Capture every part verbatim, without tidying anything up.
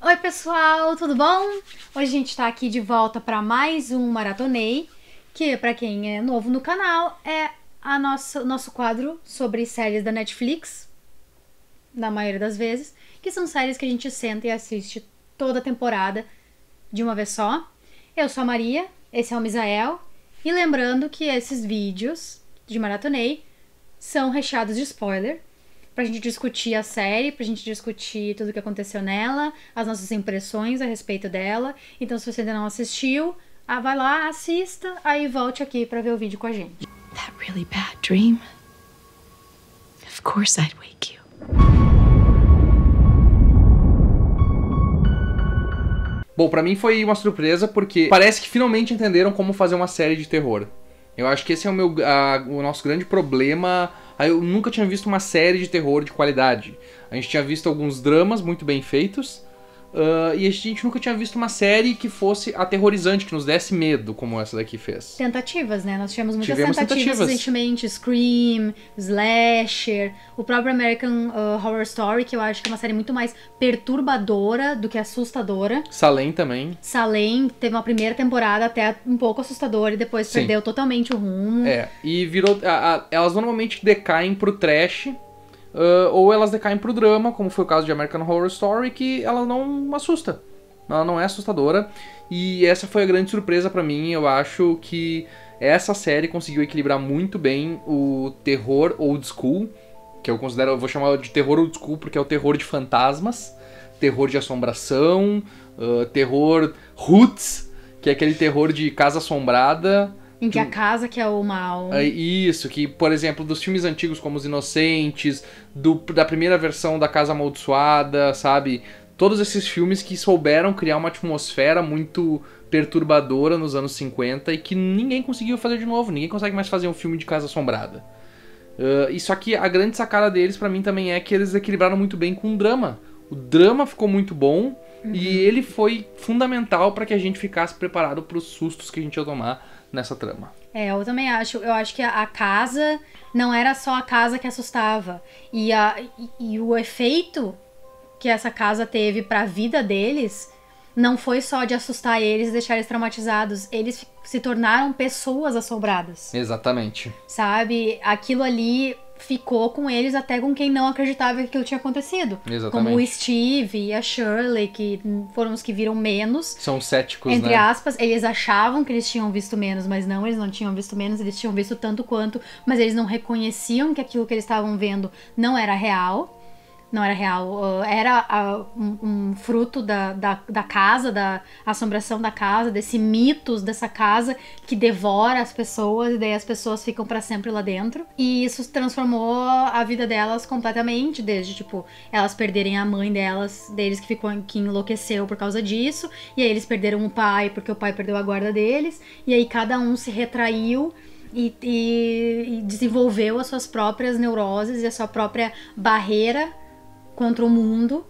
Oi pessoal, tudo bom? Hoje a gente tá aqui de volta para mais um Maratonei, que para quem é novo no canal é a nossa, nosso quadro sobre séries da Netflix, na maioria das vezes, que são séries que a gente senta e assiste toda a temporada de uma vez só. Eu sou a Maria, esse é o Misael, e lembrando que esses vídeos de Maratonei são recheados de spoiler, pra gente discutir a série, pra gente discutir tudo o que aconteceu nela, as nossas impressões a respeito dela. Então, se você ainda não assistiu, ah, vai lá, assista, aí volte aqui pra ver o vídeo com a gente. That really bad dream? Of course I'd wake you. Bom, pra mim foi uma surpresa porque parece que finalmente entenderam como fazer uma série de terror. Eu acho que esse é o, meu, a, o nosso grande problema. Eu nunca tinha visto uma série de terror de qualidade. A gente tinha visto alguns dramas muito bem feitos. Uh, e a gente nunca tinha visto uma série que fosse aterrorizante, que nos desse medo, como essa daqui fez. Tentativas, né? Nós tivemos muitas Tivemos tentativas, tentativas recentemente. Scream, Slasher, o próprio American uh, Horror Story, que eu acho que é uma série muito mais perturbadora do que assustadora. Salem também. Salem teve uma primeira temporada até um pouco assustadora e depois Sim. perdeu totalmente o rumo. É, e virou... A, a, elas normalmente decaem pro trash... Uh, ou elas decaem pro drama, como foi o caso de American Horror Story, que ela não assusta. Ela não é assustadora. E essa foi a grande surpresa pra mim. Eu acho que essa série conseguiu equilibrar muito bem o terror old school, que eu considero, eu vou chamar de terror old school porque é o terror de fantasmas, terror de assombração, uh, terror roots, que é aquele terror de casa assombrada. Em que a casa que é o mal. É isso, que, por exemplo, dos filmes antigos como Os Inocentes, do, da primeira versão da Casa Amaldiçoada, sabe? Todos esses filmes que souberam criar uma atmosfera muito perturbadora nos anos cinquenta e que ninguém conseguiu fazer de novo. Ninguém consegue mais fazer um filme de Casa Assombrada. Uh, e só que a grande sacada deles, pra mim, também é que eles equilibraram muito bem com o drama. O drama ficou muito bom, uhum. E ele foi fundamental pra que a gente ficasse preparado pros sustos que a gente ia tomar nessa trama. É, eu também acho. Eu acho que a, a casa não era só a casa que assustava. E, a, e, e o efeito que essa casa teve pra vida deles não foi só de assustar eles e deixar eles traumatizados. Eles se tornaram pessoas assombradas. Exatamente. Sabe? Aquilo ali ficou com eles até com quem não acreditava que aquilo tinha acontecido. Exatamente. Como o Steve e a Shirley, que foram os que viram menos. São céticos, entre né? aspas, eles achavam que eles tinham visto menos, mas não, eles não tinham visto menos, eles tinham visto tanto quanto, mas eles não reconheciam que aquilo que eles estavam vendo não era real. Não era real, era uh, um, um fruto da, da, da casa, da assombração da casa, desse mitos dessa casa que devora as pessoas e daí as pessoas ficam pra sempre lá dentro. E isso transformou a vida delas completamente, desde, tipo, elas perderem a mãe delas, deles que, ficou, que enlouqueceu por causa disso, e aí eles perderam o pai porque o pai perdeu a guarda deles, e aí cada um se retraiu e, e, e desenvolveu as suas próprias neuroses e a sua própria barreira contra o mundo,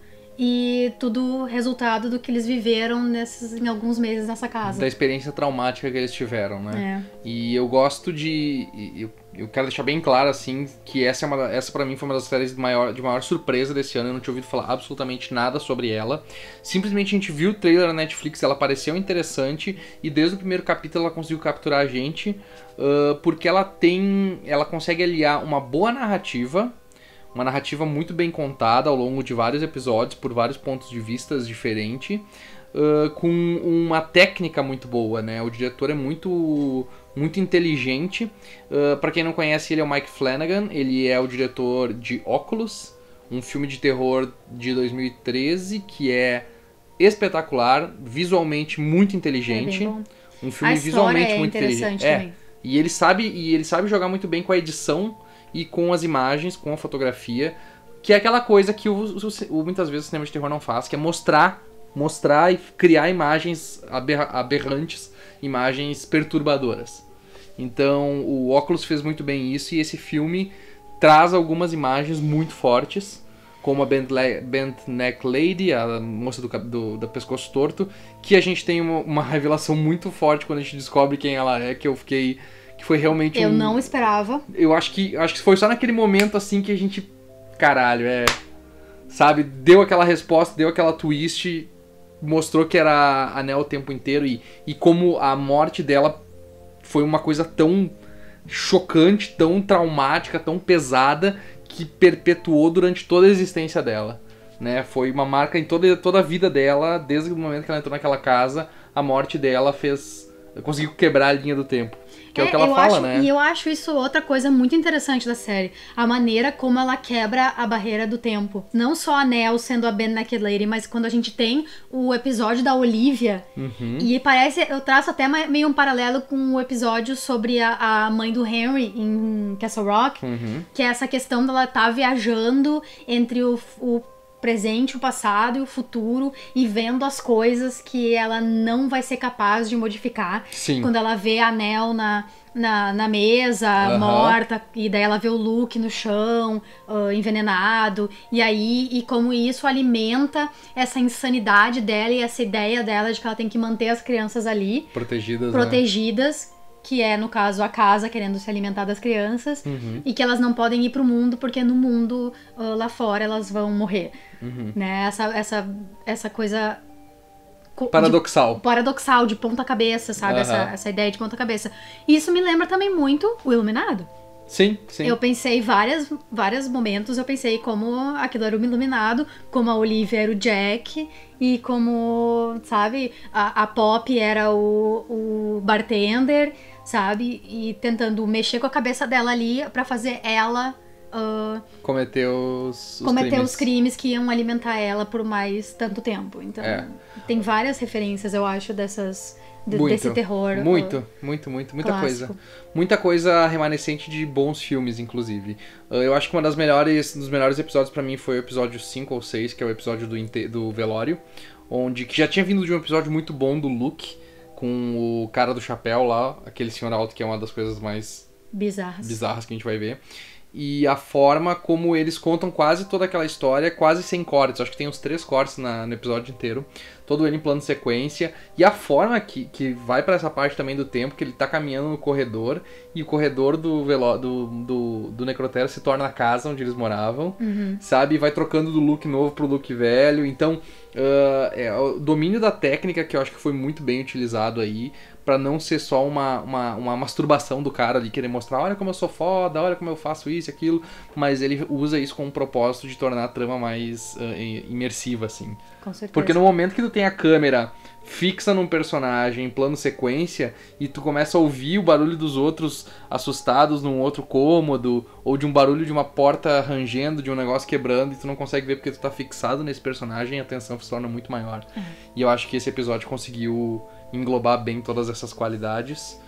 e tudo resultado do que eles viveram nesses, em alguns meses nessa casa. Da experiência traumática que eles tiveram, né? É. E E eu gosto de... Eu, eu quero deixar bem claro, assim, que essa, é uma, essa pra mim foi uma das séries de maior, de maior surpresa desse ano. Eu não tinha ouvido falar absolutamente nada sobre ela. Simplesmente a gente viu o trailer na Netflix, ela pareceu interessante, e desde o primeiro capítulo ela conseguiu capturar a gente, uh, porque ela tem... Ela consegue aliar uma boa narrativa, uma narrativa muito bem contada ao longo de vários episódios, por vários pontos de vista diferentes, uh, com uma técnica muito boa, né? O diretor é muito, muito inteligente. Uh, para quem não conhece, ele é o Mike Flanagan, ele é o diretor de Oculus, um filme de terror de dois mil e treze, que é espetacular, visualmente muito inteligente. É um filme a visualmente é muito inteligente. É. Também. E ele sabe, e ele sabe jogar muito bem com a edição e com as imagens, com a fotografia, que é aquela coisa que o, o, muitas vezes o cinema de terror não faz, que é mostrar, mostrar e criar imagens aberra, aberrantes, imagens perturbadoras. Então o Oculus fez muito bem isso, e esse filme traz algumas imagens muito fortes, como a Bent, Bent Neck Lady, a moça do, do, do pescoço torto, que a gente tem uma, uma revelação muito forte quando a gente descobre quem ela é, que eu fiquei... que foi realmente Eu um... não esperava. Eu acho que, acho que foi só naquele momento, assim, que a gente... Caralho, é... Sabe? Deu aquela resposta, deu aquela twist mostrou que era a Nell o tempo inteiro e, e como a morte dela foi uma coisa tão chocante, tão traumática, tão pesada, que perpetuou durante toda a existência dela, né? Foi uma marca em toda, toda a vida dela, desde o momento que ela entrou naquela casa, a morte dela fez... conseguiu quebrar a linha do tempo. Que é, é o que ela eu fala, acho, né? E eu acho isso outra coisa muito interessante da série. A maneira como ela quebra a barreira do tempo. Não só a Nell sendo a Ben Naked Lady, mas quando a gente tem o episódio da Olivia. Uhum. E parece... Eu traço até meio um paralelo com o episódio sobre a, a mãe do Henry em Castle Rock. Uhum. Que é essa questão dela estar viajando entre o... o presente, o passado e o futuro e vendo as coisas que ela não vai ser capaz de modificar. Sim. Quando ela vê a Nell na, na, na mesa, uhum. morta, e daí ela vê o Luke no chão, uh, envenenado, e aí, e como isso alimenta essa insanidade dela e essa ideia dela de que ela tem que manter as crianças ali protegidas, protegidas né? Que é, no caso, a casa querendo se alimentar das crianças, uhum. e que elas não podem ir pro mundo, porque no mundo, uh, lá fora, elas vão morrer. Uhum. Né? Essa, essa, essa coisa... Paradoxal. De, paradoxal, de ponta cabeça, sabe? Uhum. Essa, essa ideia de ponta cabeça. E isso me lembra também muito o Iluminado. Sim, sim. Eu pensei várias, vários momentos, eu pensei como aquilo era o Iluminado, como a Olivia era o Jack, e como, sabe, a, a Pop era o, o bartender, sabe? E tentando mexer com a cabeça dela ali pra fazer ela... Uh, cometer os, os cometer crimes. os crimes que iam alimentar ela por mais tanto tempo. Então, é. tem várias referências, eu acho, dessas... De, muito, desse terror. Muito, uh, muito, muito, muita clássico. coisa. Muita coisa remanescente de bons filmes, inclusive. Uh, eu acho que uma das melhores, dos melhores episódios pra mim foi o episódio cinco ou seis, que é o episódio do, do velório, onde que já tinha vindo de um episódio muito bom do Luke, com o cara do chapéu lá, aquele senhor alto que é uma das coisas mais bizarras, bizarras que a gente vai ver. E a forma como eles contam quase toda aquela história, quase sem cortes. Acho que tem uns três cortes na, no episódio inteiro. Todo ele em plano de sequência. E a forma que, que vai pra essa parte também do tempo, que ele tá caminhando no corredor. E o corredor do, veló, do, do, do necrotério se torna a casa onde eles moravam. Uhum. Sabe? E vai trocando do look novo pro look velho. Então, uh, é, o domínio da técnica que eu acho que foi muito bem utilizado aí. Pra não ser só uma, uma, uma masturbação do cara ali, querer mostrar, olha como eu sou foda, olha como eu faço isso e aquilo, mas ele usa isso com o propósito de tornar a trama mais uh, imersiva, assim. Com certeza. Porque no momento que tu tem a câmera fixa num personagem em plano sequência e tu começa a ouvir o barulho dos outros assustados num outro cômodo, ou de um barulho de uma porta rangendo, de um negócio quebrando, e tu não consegue ver porque tu tá fixado nesse personagem, a tensão se torna muito maior. Uhum. E eu acho que esse episódio conseguiu englobar bem todas essas qualidades,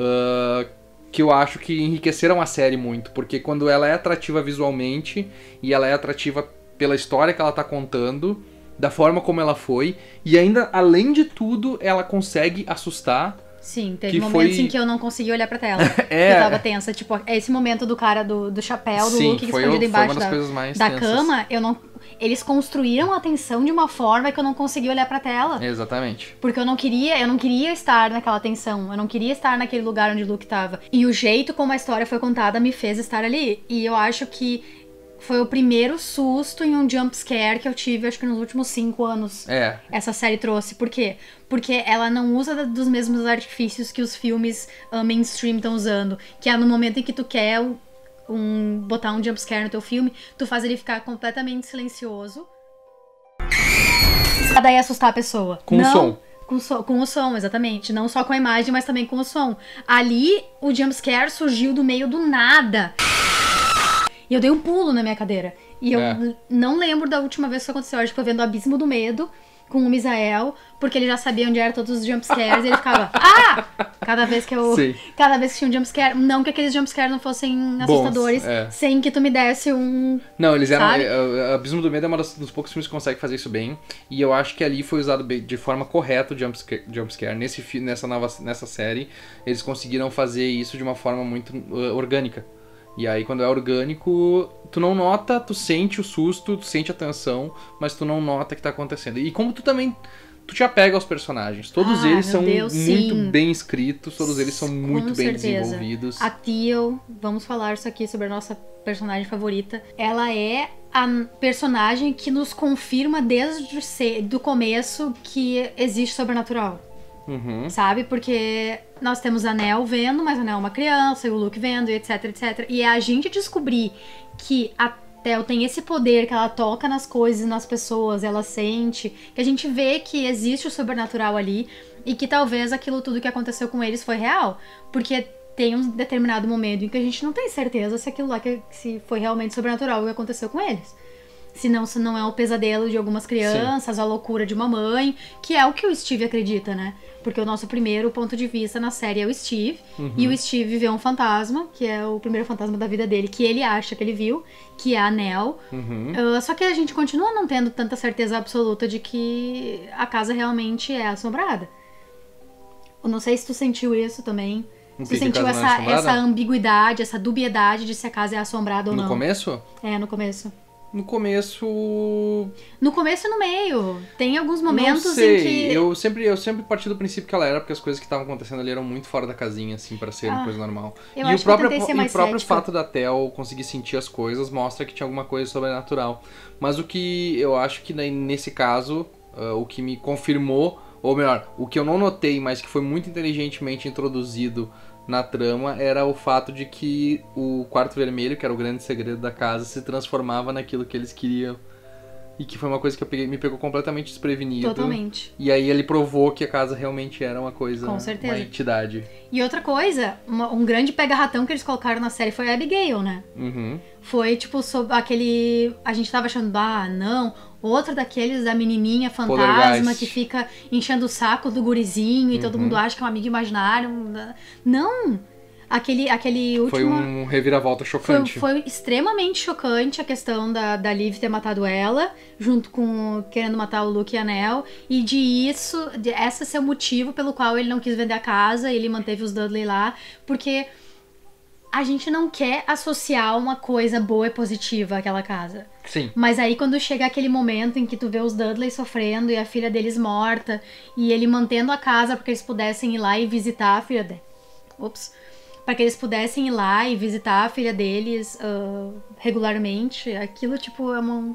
uh, que eu acho que enriqueceram a série muito, porque quando ela é atrativa visualmente e ela é atrativa pela história que ela tá contando, da forma como ela foi, e ainda, além de tudo, ela consegue assustar. Sim, teve que momentos foi... em que eu não consegui olhar pra tela. é. Eu tava tensa. Tipo, esse momento do cara do, do chapéu, do Sim, Luke foi, escondido embaixo foi uma das da, coisas mais da tensas. cama, eu não... Eles construíram a tensão de uma forma que eu não consegui olhar pra tela. Exatamente. Porque eu não queria, eu não queria estar naquela tensão. Eu não queria estar naquele lugar onde o Luke tava. E o jeito como a história foi contada me fez estar ali. E eu acho que foi o primeiro susto em um jump scare que eu tive, acho que nos últimos cinco anos. É. Essa série trouxe. Por quê? Porque ela não usa dos mesmos artifícios que os filmes uh, mainstream estão usando. Que é no momento em que tu quer um, botar um jump scare no teu filme, tu faz ele ficar completamente silencioso. Pra daí assustar a pessoa. Com não, o som. Com, so, com o som, exatamente. Não só com a imagem, mas também com o som. Ali, o jump scare surgiu do meio do nada. E eu dei um pulo na minha cadeira. E eu é. não lembro da última vez que isso aconteceu. Acho que foi vendo o Abismo do Medo com o Misael, porque ele já sabia onde eram todos os jumpscares e ele ficava, ah! Cada vez que eu... Sim. Cada vez que tinha um jumpscare. Não que aqueles jumpscares não fossem assustadores, Bons, é. sem que tu me desse um... Não, eles eram... sabe? É, Abismo do Medo é um dos poucos filmes que consegue fazer isso bem. E eu acho que ali foi usado de forma correta o jumpscare. jumpscare. Nesse, nessa, nova, nessa série, eles conseguiram fazer isso de uma forma muito uh, orgânica. E aí, quando é orgânico, tu não nota, tu sente o susto, tu sente a tensão, mas tu não nota que tá acontecendo. E como tu também, tu te apega aos personagens. Todos ah, eles são Deus, muito sim. bem escritos, todos eles são muito Com bem certeza. desenvolvidos. A Teal, vamos falar isso aqui sobre a nossa personagem favorita. Ela é a personagem que nos confirma desde o se- do começo que existe sobrenatural. Uhum. Sabe? Porque nós temos a Nell vendo, mas a Nell é uma criança, e o Luke vendo, e etc, etcétera. E é a gente descobrir que a Tell tem esse poder, que ela toca nas coisas, nas pessoas, ela sente, que a gente vê que existe o sobrenatural ali, e que talvez aquilo tudo que aconteceu com eles foi real. Porque tem um determinado momento em que a gente não tem certeza se aquilo lá que, se foi realmente sobrenatural o que aconteceu com eles. Se não, se não é o pesadelo de algumas crianças, Sim. a loucura de uma mãe, que é o que o Steve acredita, né? Porque o nosso primeiro ponto de vista na série é o Steve, uhum. e o Steve vê um fantasma, que é o primeiro fantasma da vida dele, que ele acha que ele viu, que é a Nell. Uhum. Uh, só que a gente continua não tendo tanta certeza absoluta de que a casa realmente é assombrada. Eu não sei se tu sentiu isso também. O Você que sentiu que a casa não é essa, assombrada? essa ambiguidade, essa dubiedade de se a casa é assombrada ou No não? No começo? É, no começo. No começo... No começo e no meio. Tem alguns momentos não sei. em que... Eu sempre, eu sempre parti do princípio que ela era, porque as coisas que estavam acontecendo ali eram muito fora da casinha, assim, pra ser Ah, uma coisa normal. eu e acho o próprio, que eu tentei ser e mais o próprio cética. fato da Tell conseguir sentir as coisas mostra que tinha alguma coisa sobrenatural. Mas o que eu acho que nesse caso, uh, o que me confirmou, ou melhor, o que eu não notei, mas que foi muito inteligentemente introduzido na trama, era o fato de que o quarto vermelho, que era o grande segredo da casa, se transformava naquilo que eles queriam. E que foi uma coisa que eu peguei, me pegou completamente desprevenido. Totalmente. E aí ele provou que a casa realmente era uma coisa, Com certeza. uma entidade. E outra coisa, uma- um grande pega-ratão que eles colocaram na série foi a Abigail, né? Uhum. Foi, tipo, sobre aquele... A gente tava achando, ah, não... Outro daqueles da menininha fantasma Poltergeist. que fica enchendo o saco do gurizinho e todo Uhum. mundo acha que é um amigo imaginário. Não! Aquele, aquele último... Foi um reviravolta Foi, chocante. foi extremamente chocante a questão da, da Liv ter matado ela, junto com querendo matar o Luke e a Nell, e de isso, de essa ser o motivo pelo qual ele não quis vender a casa, ele manteve os Dudley lá, porque a gente não quer associar uma coisa boa e positiva àquela casa. Sim. Mas aí quando chega aquele momento em que tu vê os Dudley sofrendo e a filha deles morta, e ele mantendo a casa porque eles pudessem ir lá e visitar a filha dele. Ops. Para que eles pudessem ir lá e visitar a filha deles uh, regularmente. Aquilo, tipo, é uma...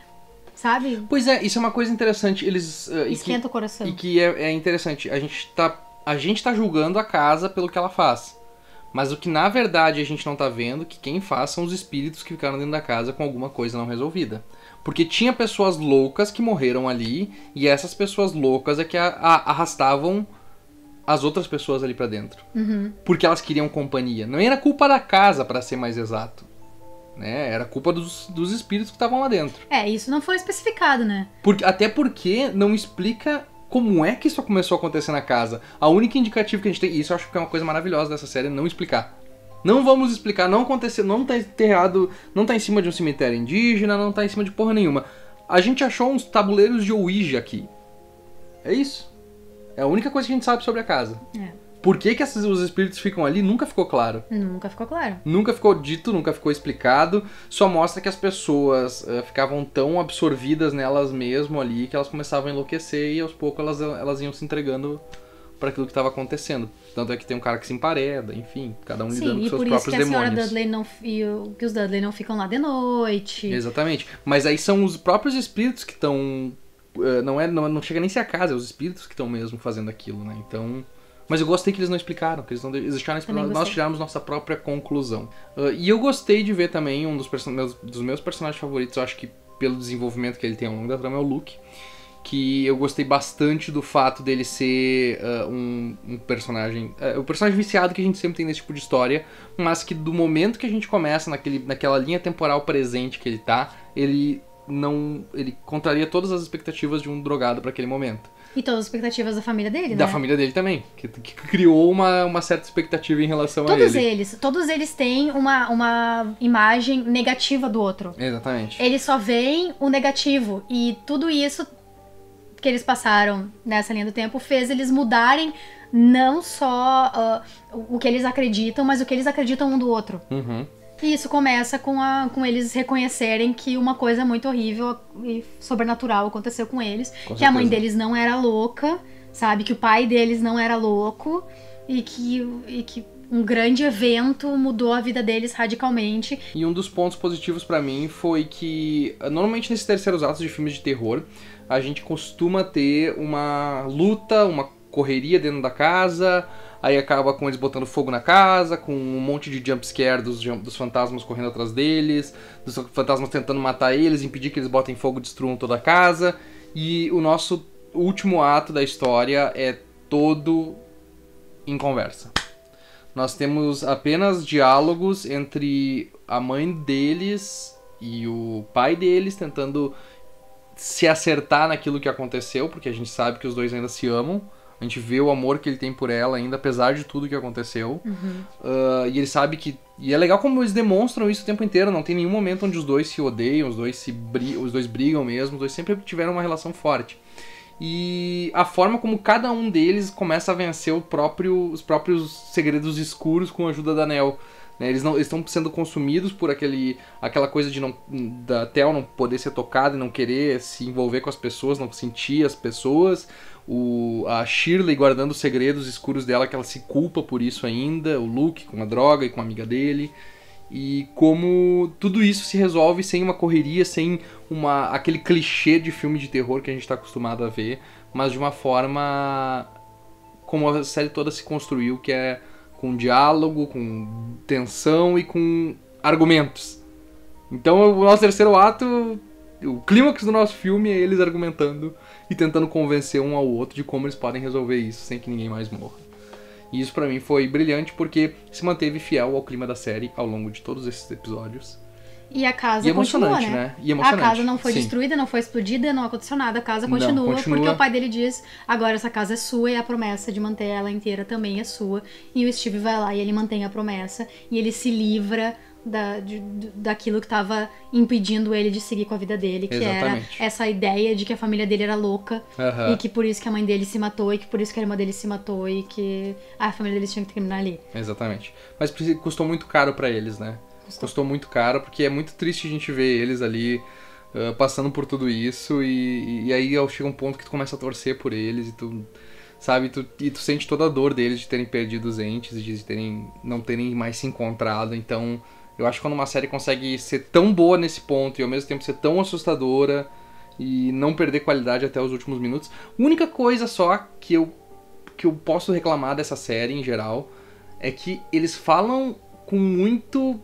Sabe? Pois é, isso é uma coisa interessante. Eles... Uh, e Esquenta que, o coração. E que é, é interessante. A gente, tá, a gente tá julgando a casa pelo que ela faz. Mas o que na verdade a gente não tá vendo, que quem faz são os espíritos que ficaram dentro da casa com alguma coisa não resolvida. Porque tinha pessoas loucas que morreram ali, e essas pessoas loucas é que a, a, arrastavam as outras pessoas ali pra dentro. Uhum. Porque elas queriam companhia. Não era culpa da casa, pra ser mais exato. Né? Era culpa dos, dos espíritos que estavam lá dentro. É, isso não foi especificado, né? Por, até porque não explica como é que isso começou a acontecer na casa. A única indicativa que a gente tem, e isso eu acho que é uma coisa maravilhosa dessa série, é não explicar. Não vamos explicar, não aconteceu, não tá enterrado, não tá em cima de um cemitério indígena, não tá em cima de porra nenhuma. A gente achou uns tabuleiros de Ouija aqui. É isso. É a única coisa que a gente sabe sobre a casa. É. Por que, que esses, os espíritos ficam ali nunca ficou claro. Nunca ficou claro. Nunca ficou dito, nunca ficou explicado. Só mostra que as pessoas uh, ficavam tão absorvidas nelas mesmo ali que elas começavam a enlouquecer e aos poucos elas, elas iam se entregando para aquilo que estava acontecendo. Tanto é que tem um cara que se empareda, enfim, cada um lidando Sim, com e seus por isso próprios que a senhora demônios. Dudley não... E o, que os Dudley não ficam lá de noite. Exatamente. Mas aí são os próprios espíritos que estão... Uh, não, é, não, não chega nem a ser a casa, é os espíritos que estão mesmo fazendo aquilo, né? Então... Mas eu gostei que eles não explicaram, que eles não deixaram explicar, nós tiramos nossa própria conclusão. Uh, e eu gostei de ver também um dos, person- meus, dos meus personagens favoritos, eu acho que pelo desenvolvimento que ele tem ao longo da trama, é o Luke. Que eu gostei bastante do fato dele ser uh, um, um personagem... Uh, o personagem viciado que a gente sempre tem nesse tipo de história, mas que do momento que a gente começa naquele, naquela linha temporal presente que ele tá, ele não... ele contraria todas as expectativas de um drogado para aquele momento. E todas as expectativas da família dele, né? Da família dele também, que, que criou uma, uma certa expectativa em relação Todos a ele. eles, todos eles têm uma, uma imagem negativa do outro. Exatamente. Eles só veem o negativo. E tudo isso que eles passaram nessa linha do tempo fez eles mudarem não só uh, o que eles acreditam, mas o que eles acreditam um do outro. Uhum. E isso começa com, a, com eles reconhecerem que uma coisa muito horrível e sobrenatural aconteceu com eles. Com que a mãe certeza. deles não era louca, sabe? Que o pai deles não era louco. E que, e que um grande evento mudou a vida deles radicalmente. E um dos pontos positivos pra mim foi que, normalmente nesses terceiros atos de filmes de terror, a gente costuma ter uma luta, uma correria dentro da casa, aí acaba com eles botando fogo na casa, com um monte de jumpscare dos, dos fantasmas correndo atrás deles, dos fantasmas tentando matar eles, impedir que eles botem fogo e destruam toda a casa. E o nosso último ato da história é todo em conversa. Nós temos apenas diálogos entre a mãe deles e o pai deles, tentando se acertar naquilo que aconteceu, porque a gente sabe que os dois ainda se amam. A gente vê o amor que ele tem por ela ainda, apesar de tudo que aconteceu. Uhum. Uh, e ele sabe que... E é legal como eles demonstram isso o tempo inteiro. Não tem nenhum momento onde os dois se odeiam, os dois, se bri... os dois brigam mesmo. Os dois sempre tiveram uma relação forte. E a forma como cada um deles começa a vencer o próprio, os próprios segredos escuros com a ajuda da Nell. Né? Eles não estão sendo consumidos por aquele, aquela coisa de não, da Tel não poder ser tocada e não querer se envolver com as pessoas, não sentir as pessoas. O, a Shirley guardando os segredos escuros dela, que ela se culpa por isso ainda. O Luke com a droga e com a amiga dele. E como tudo isso se resolve sem uma correria, sem uma, aquele clichê de filme de terror que a gente está acostumado a ver, mas de uma forma como a série toda se construiu, que é com diálogo, com tensão e com argumentos. Então o nosso terceiro ato, o clímax do nosso filme é eles argumentando e tentando convencer um ao outro de como eles podem resolver isso sem que ninguém mais morra. E isso pra mim foi brilhante porque se manteve fiel ao clima da série ao longo de todos esses episódios. E a casa e continua, né? né? E emocionante, a casa não foi sim. destruída, não foi explodida, não aconteceu nada. A casa Não, continua, continua, porque o pai dele diz, agora essa casa é sua e a promessa de manter ela inteira também é sua. E o Steve vai lá e ele mantém a promessa e ele se livra da, de, daquilo que estava impedindo ele de seguir com a vida dele, que Exatamente. era essa ideia de que a família dele era louca Uhum. e que por isso que a mãe dele se matou e que por isso que a irmã dele se matou e que a família deles tinha que terminar ali. Exatamente. Mas custou muito caro pra eles, né? Custou. Custou muito caro, porque é muito triste a gente ver eles ali uh, passando por tudo isso e, e aí chega um ponto que tu começa a torcer por eles e tu, sabe, tu, e tu sente toda a dor deles de terem perdido os entes, de terem, não terem mais se encontrado. Então eu acho que quando uma série consegue ser tão boa nesse ponto e ao mesmo tempo ser tão assustadora e não perder qualidade até os últimos minutos, a única coisa só que eu, que eu posso reclamar dessa série em geral é que eles falam com muito...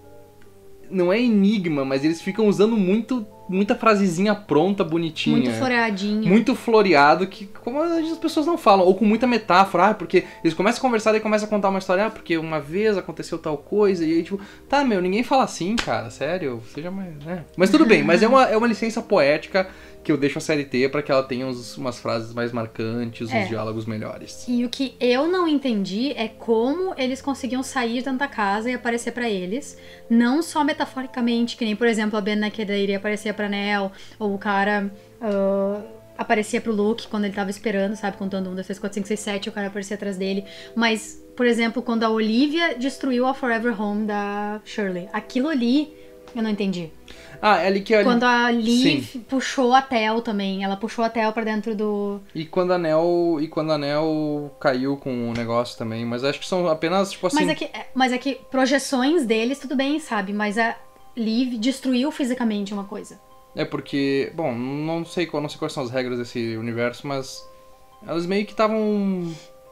Não é enigma, mas eles ficam usando muito, muita frasezinha pronta, bonitinha. Muito floreadinho. Muito floreado, que como as pessoas não falam. Ou com muita metáfora, ah, porque eles começam a conversar e começam a contar uma história, ah, porque uma vez aconteceu tal coisa, e aí tipo, tá, meu, ninguém fala assim, cara, sério, seja mais, né? Mas tudo bem, mas é uma, é uma licença poética que eu deixo a série ter pra que ela tenha uns, umas frases mais marcantes, É. uns diálogos melhores. E o que eu não entendi é como eles conseguiam sair dentro da casa e aparecer pra eles, não só metaforicamente, que nem, por exemplo, a Ben Naked iria aparecer pra Nell, ou o cara uh, aparecia pro Luke quando ele tava esperando, sabe, contando um, dois, três, quatro, cinco, seis, sete, o cara aparecia atrás dele. Mas, por exemplo, quando a Olivia destruiu a Forever Home da Shirley, aquilo ali eu não entendi. Ah, é ali que... A... Quando a Liv Sim. puxou a Tel também, ela puxou a Tel pra dentro do... E quando a Nell, e quando a Nell caiu com o negócio também, mas acho que são apenas, tipo assim... Mas é que, mas é que projeções deles, tudo bem, sabe? Mas a Liv destruiu fisicamente uma coisa. É porque, bom, não sei, qual- não sei quais são as regras desse universo, mas elas meio que estavam...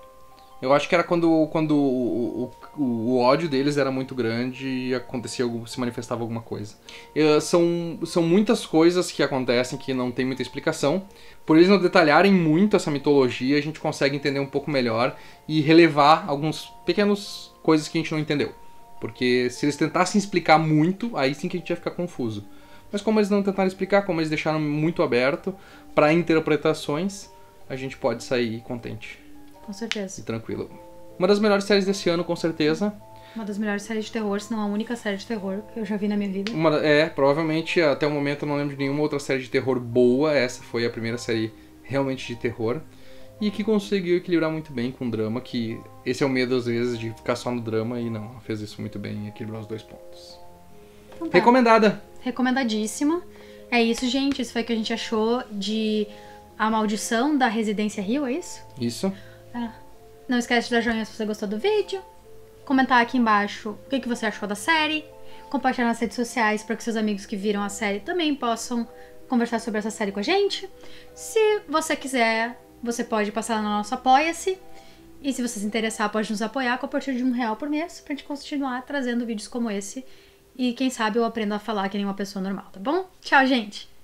Eu acho que era quando, quando o, o, o ódio deles era muito grande e acontecia algo, se manifestava alguma coisa. Eh, são, são muitas coisas que acontecem que não tem muita explicação. Por eles não detalharem muito essa mitologia, a gente consegue entender um pouco melhor e relevar alguns pequenos coisas que a gente não entendeu. Porque se eles tentassem explicar muito, aí sim que a gente ia ficar confuso. Mas como eles não tentaram explicar, como eles deixaram muito aberto para interpretações, a gente pode sair contente. Com certeza. E tranquilo. Uma das melhores séries desse ano, com certeza. Uma das melhores séries de terror, se não a única série de terror que eu já vi na minha vida. Uma, é, provavelmente até o momento eu não lembro de nenhuma outra série de terror boa. Essa foi a primeira série realmente de terror. E que conseguiu equilibrar muito bem com o drama, que esse é o medo às vezes de ficar só no drama e não, ela fez isso muito bem e equilibrou os dois pontos. Então tá. Recomendada! Recomendadíssima. É isso, gente. Isso foi o que a gente achou de A Maldição da Residência Hill, é isso? Isso. É. Não esquece de dar joinha se você gostou do vídeo. comentar aqui embaixo o que, que você achou da série, compartilhar nas redes sociais para que seus amigos que viram a série também possam conversar sobre essa série com a gente. Se você quiser, você pode passar no nosso Apoia-se. E se você se interessar, pode nos apoiar com a partir de um real por mês pra gente continuar trazendo vídeos como esse. E quem sabe eu aprendo a falar que nem uma pessoa normal, tá bom? Tchau, gente!